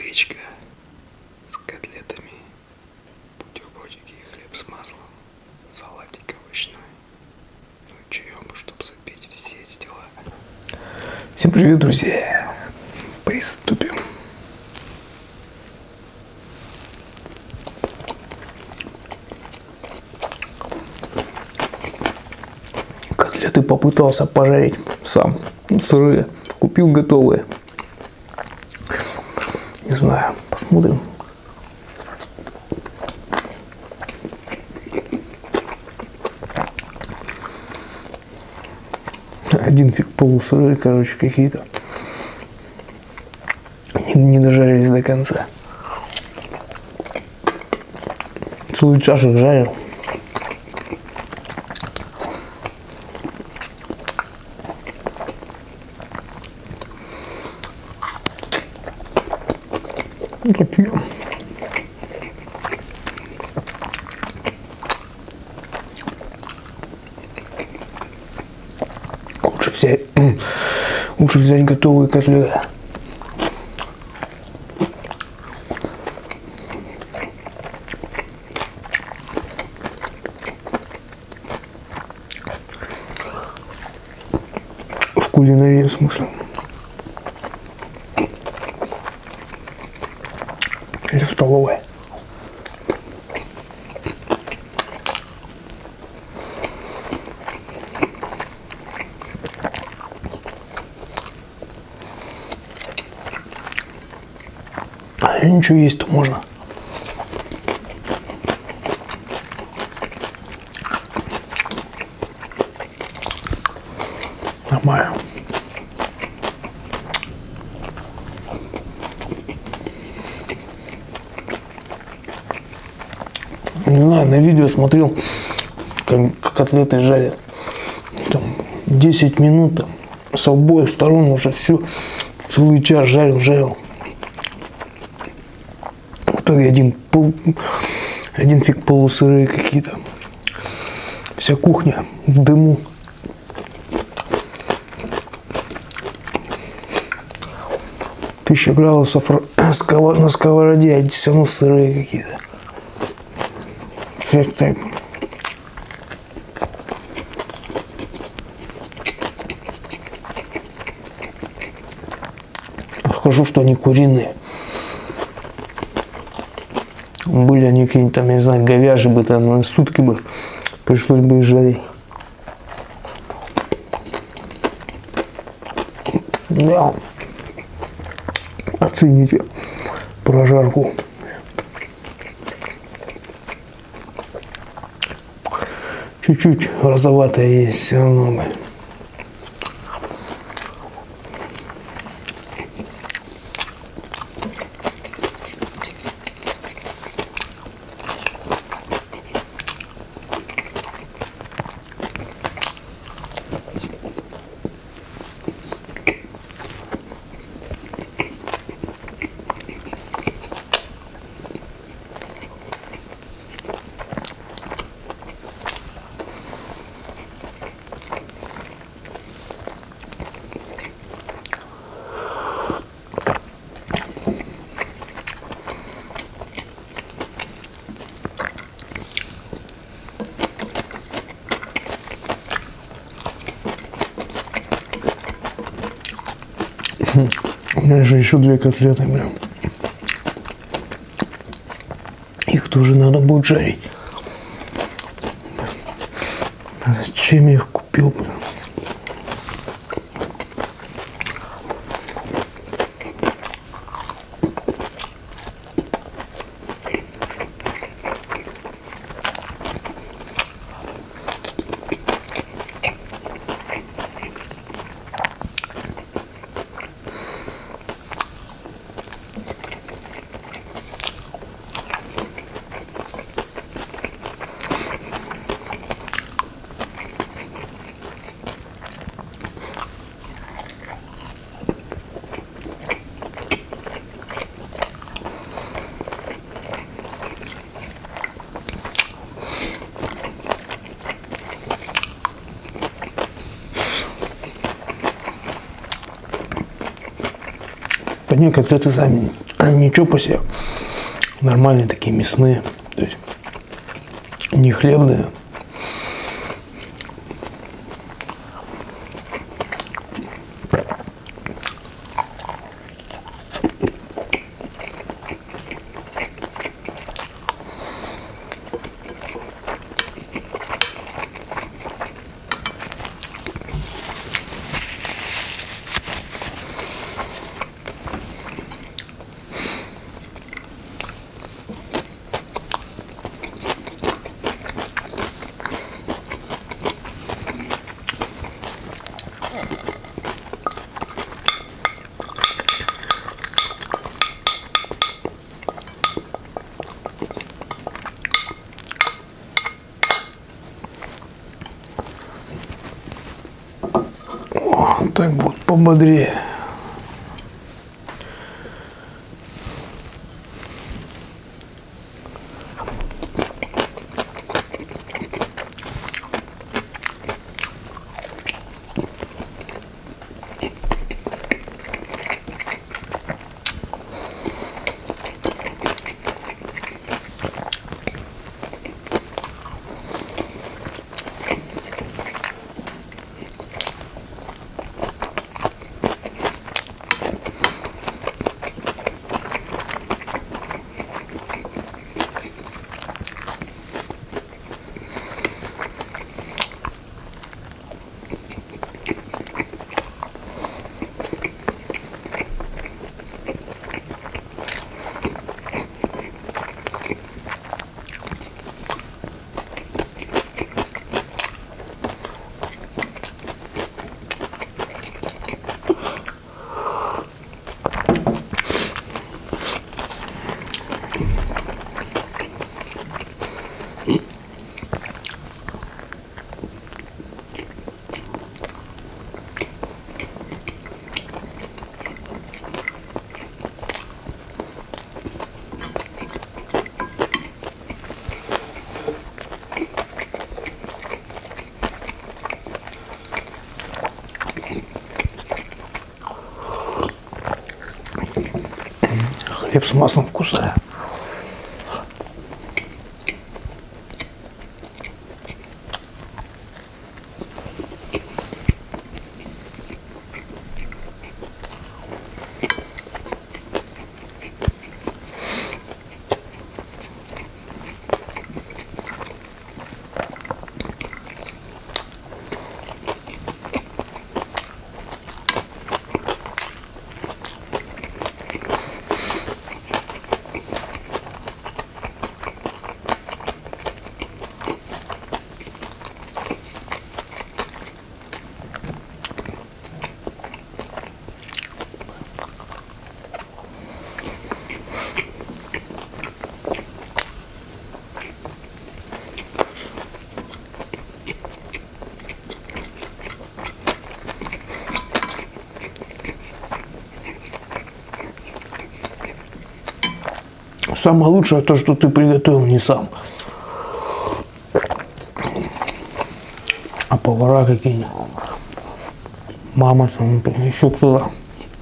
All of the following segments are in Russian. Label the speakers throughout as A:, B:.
A: гречка с котлетами, бутербродики и хлеб с маслом, салатик овощной, ну и чаем, чтобы запить все эти дела. Всем привет, друзья! Приступим. Котлеты попытался пожарить сам, сырые, купил готовые. Не знаю, посмотрим. Один фиг полусырые, короче, какие-то. Не дожарились до конца. Целую чашу жарил. Такие. Лучше взять готовые котлеты. В кулинарии, в смысле. Или в столовой. А ничего есть-то можно. Нормально. Не знаю, на видео смотрел, как котлеты жарят. Там 10 минут там, с обоих сторон уже все, целый час жарил. В итоге один фиг полусырые какие-то. Вся кухня в дыму. Тысяча градусов на сковороде, а все равно сырые какие-то. Так. Хорошо, что они куриные. Были они какие-нибудь там, я не знаю, говяжьи бы там на сутки бы пришлось бы их жарить. Да. Оцените прожарку. Чуть-чуть розоватая есть, все равно. У меня же еще 2 котлеты, блин. Их тоже надо будет жарить. А зачем я их купил, блин? По ней котлеты сами
B: ничего по себе. Нормальные такие мясные. То есть не хлебные. Так будет пободрее. Хлеб с маслом вкусная. Самое лучшее то, что ты приготовил не сам, а повара какие-нибудь, мама там, еще кто-то.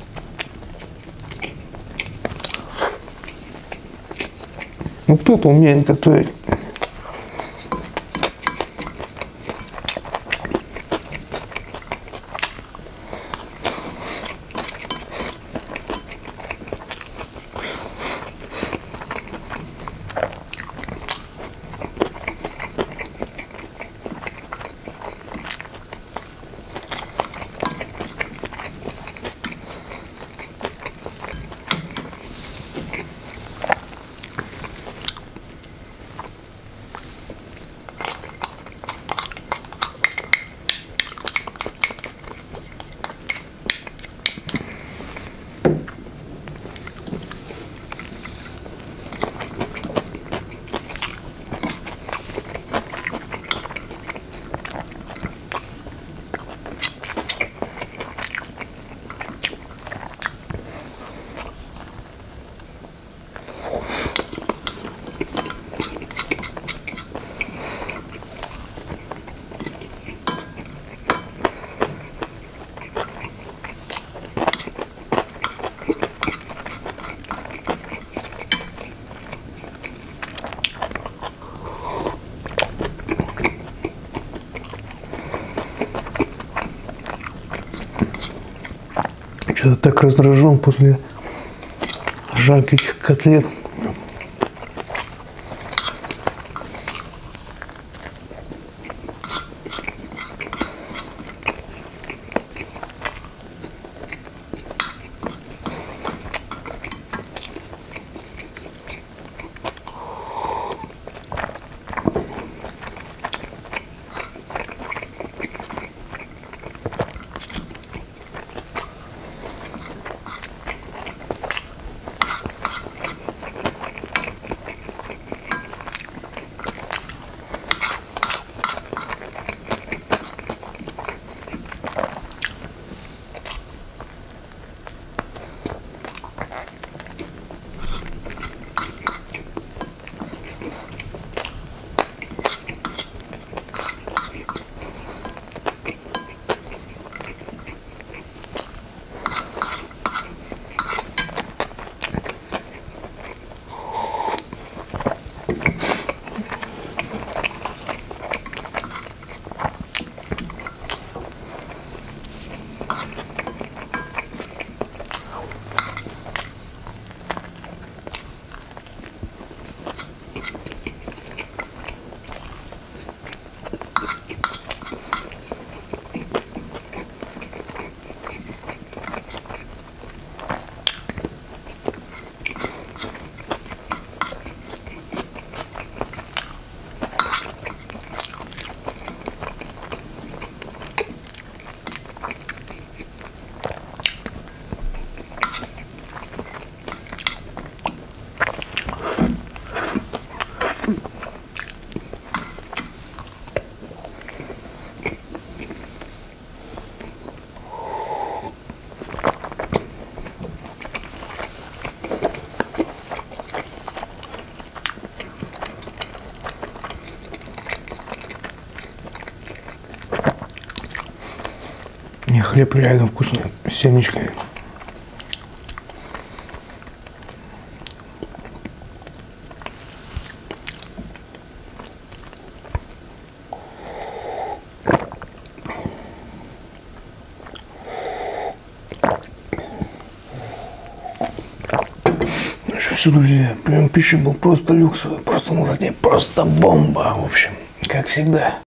B: Ну кто-то умеет готовить. Что-то так раздражен после жарки этих котлет. Не, хлеб реально вкусный, с семечками. Ну что, все, друзья, прием пищи был просто люксовый, просто бомба, в общем, как всегда.